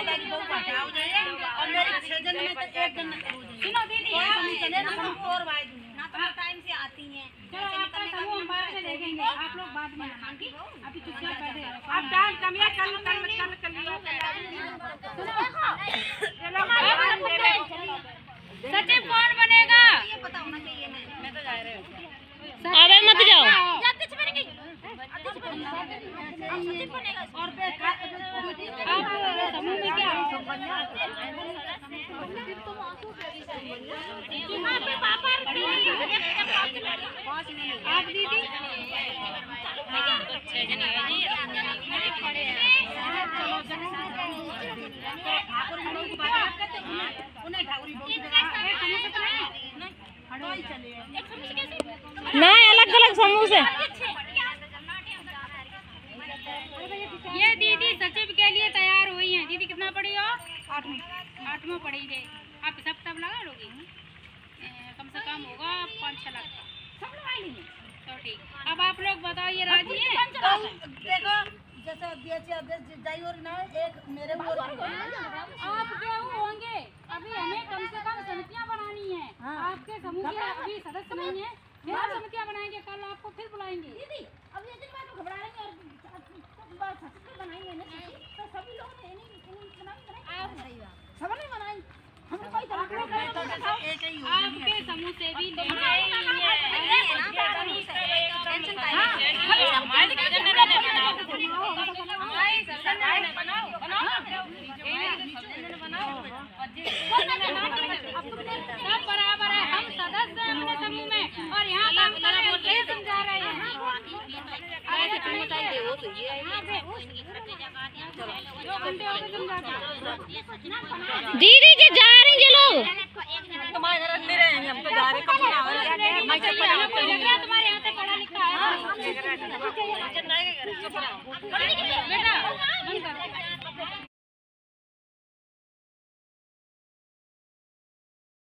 और मेरे 6 जन में तो 1 जन सुनो दीदी चले ना हम और भाई ना तो टाइम से आती हैं। चलो आपका समूह हम बाद में देखेंगे, आप लोग बाद में आएंगे। अभी चुपचाप बैठे रहो। आप डांस कमिया कल लिया। सचिव कौन बनेगा? ये पता होना चाहिए ना। मैं तो जा रही हूँ। अबे मत जाओ। और आप समूह में क्या आप दीदी ना अलग अलग समूह से। ये दीदी सचिव के लिए तैयार हुई हैं। दीदी कितना पढ़ी हो? 8वां पढ़ी गई। आप सब तब लगा लोगी? कम से कम होगा 5-6 लाख सब लगा लेंगे तो ठीक। अब आप लोग बताओ ये राजी है? देखो जैसे अध्यक्ष जाई और ना एक मेरे वो आप क्या होंगे? अभी हमें कम से कम समितियां बनानी है। आपके समूह के अभी सदस्य नहीं है, फिर आप समितियां बनाएंगे। कल आपको फिर बुलाएंगे। दीदी अब ये दिन बाद घबरा रहे हैं और सचिव बनाएंगे ना तो सभी लोग ने नहीं सब नहीं बनाई। हम कोई आपके समूह से भी सब बराबर है। हम सदस्य हैं अपने समूह में और यहाँ काम कर रहे हैं, समझा रहे हैं। दीदी जी जा रही हैं लोग। तुम्हारे घर नहीं रहेंगे, हम तो जा रहे हैं। तुम्हारे यहाँ से पढ़ा लिखा है बेटा।